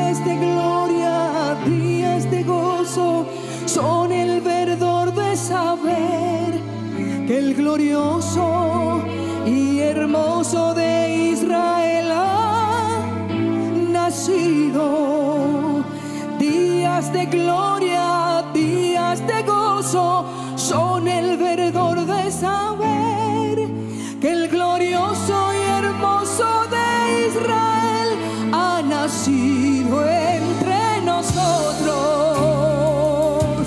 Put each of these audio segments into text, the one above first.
días de gloria, días de gozo, son el verdor de saber que el glorioso y hermoso de Israel ha nacido. Días de gloria, días de gozo, son el verdor de saber que el glorioso y hermoso de Israel ha nacido entre nosotros.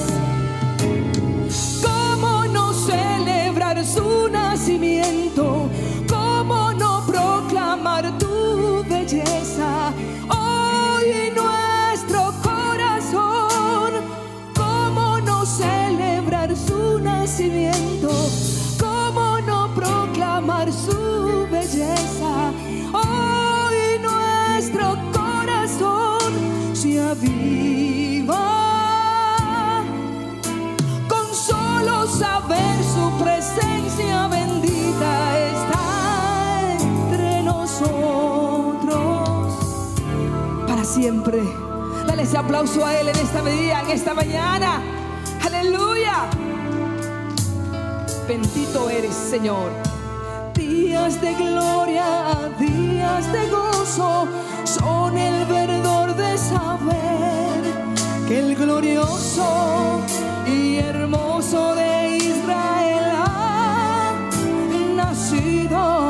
¿Cómo no celebrar su nacimiento? ¿Cómo no proclamar tu belleza? Hoy nuestro corazón, ¿cómo no celebrar su nacimiento? ¿Cómo no proclamar su belleza? Hoy nuestro corazón se aviva con solo saber su presencia bendita está entre nosotros para siempre. Dale ese aplauso a Él en esta día, en esta mañana. Aleluya. Bendito eres, Señor. Días de gloria, días de gozo, son el verdor de saber que el glorioso y hermoso de Israel ha nacido.